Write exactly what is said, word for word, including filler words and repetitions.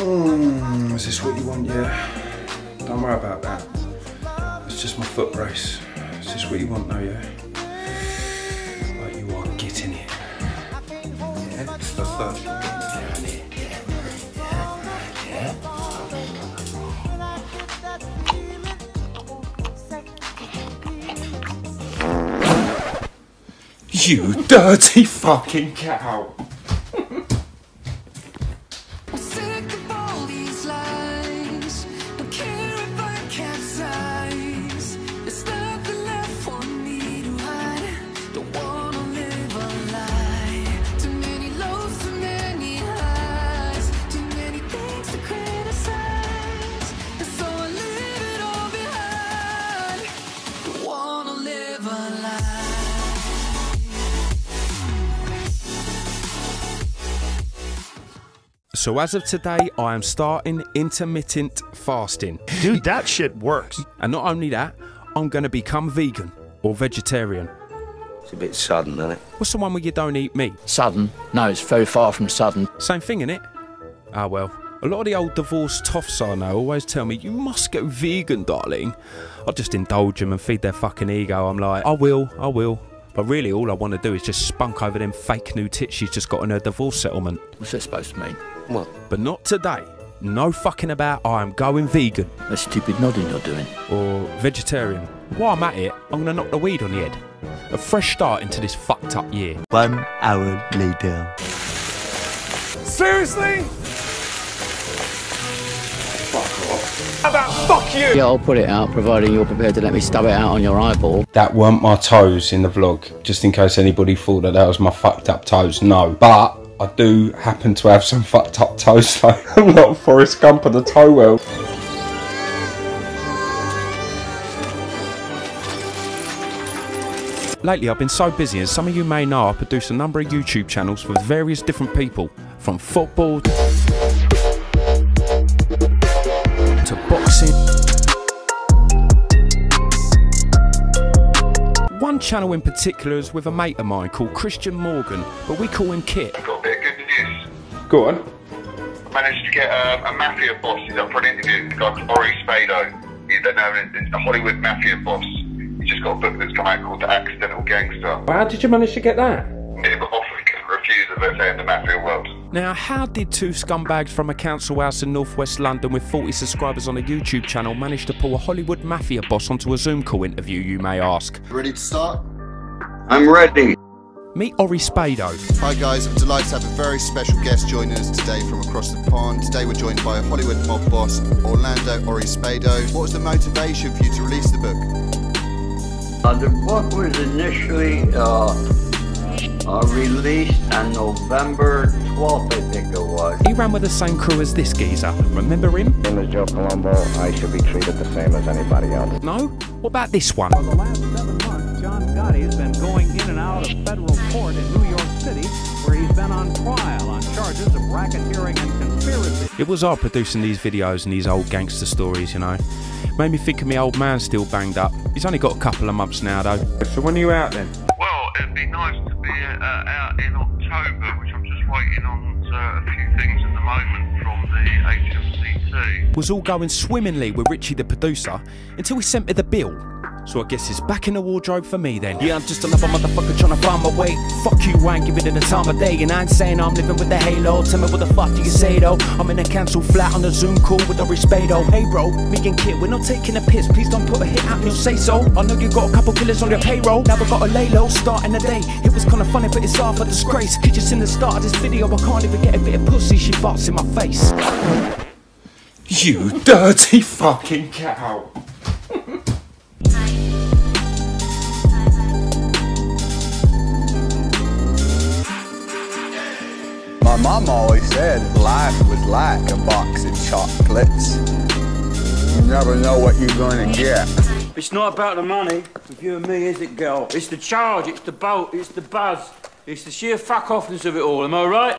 Mm, is this what you want, yeah? Don't worry about that. It's just my foot brace. Is this what you want though, yeah? Like you are getting it. Yeah, that's that. Down here. Yeah. Yeah. You dirty fucking cow! So as of today, I am starting intermittent fasting. Dude, that shit works. And not only that, I'm going to become vegan or vegetarian. It's a bit sudden, isn't it? What's the one where you don't eat meat? Sudden? No, it's very far from sudden. Same thing, innit? Ah, well. A lot of the old divorced toffs I know always tell me, you must go vegan, darling. I just indulge them and feed their fucking ego. I'm like, I will, I will. But really, all I want to do is just spunk over them fake new tits she's just got in her divorce settlement. What's that supposed to mean? What? But not today. No fucking about, I am going vegan. That stupid nodding you're doing. Or vegetarian. While I'm at it, I'm going to knock the weed on the head. A fresh start into this fucked up year. One hour later. Seriously? Fuck off. How about fuck you? Yeah, I'll put it out, providing you're prepared to let me stub it out on your eyeball. That weren't my toes in the vlog, just in case anybody thought that that was my fucked up toes. No. But I do happen to have some fucked up toes, though. I'm not Forrest Gump of the toe world. Lately I've been so busy, as some of you may know, I produce a number of YouTube channels with various different people, from football to boxing. One channel in particular is with a mate of mine called Christian Morgan, but we call him Kit. I've got a bit of good news. Go on. I managed to get um, a mafia boss. He's up for an interview. A guy called Ori Spado. He's known as a Hollywood mafia boss. He's just got a book that's come out called The Accidental Gangster. How did you manage to get that? Yeah, but offer he couldn't refuse it, let's say, in the mafia world. Now, how did two scumbags from a council house in northwest London with forty subscribers on a YouTube channel manage to pull a Hollywood mafia boss onto a Zoom call interview, you may ask? Ready to start? I'm ready. Meet Ori Spado. Hi guys, I'm delighted to have a very special guest joining us today from across the pond. Today we're joined by a Hollywood mob boss, Orlando Ori Spado. What was the motivation for you to release the book? Uh, the book was initially uh, uh, released on November twelfth, I think it was. He ran with the same crew as this geezer. Remember him? My name is Joe Colombo. I should be treated the same as anybody else. No? What about this one? For the last seven months, John Gotti has been going in and out of federal court in New York City, where he's been on trial on charges of racketeering and conspiracy. It was hard producing these videos and these old gangster stories, you know. Made me think of me old man still banged up. He's only got a couple of months now, though. So when are you out then? Well, it'd be nice to be uh, out in October, which I'm just waiting on uh, a few things at the moment from the H M C T. Was all going swimmingly with Richie the producer until he sent me the bill. So I guess it's back in the wardrobe for me then. Yeah, I'm just another motherfucker trying to find my way. Fuck you, I ain't giving it the time of day. And I ain't saying I'm living with the halo. Tell me what the fuck do you say though? I'm in a cancel flat on a Zoom call with Ori Spado. Hey bro, me and Kit, we're not taking a piss. Please don't put a hit out and you'll say so. I know you got a couple killers on your payroll. Now we got a lay low, starting the day. It was kinda funny, but it's half a disgrace. Cause just in the start of this video, I can't even get a bit of pussy. She farts in my face. You dirty fucking cow. My mom always said life was like a box of chocolates. You never know what you're going to get. It's not about the money, with you and me, is it, girl? It's the charge, it's the boat, it's the buzz, it's the sheer fuck-offness of it all, am I right?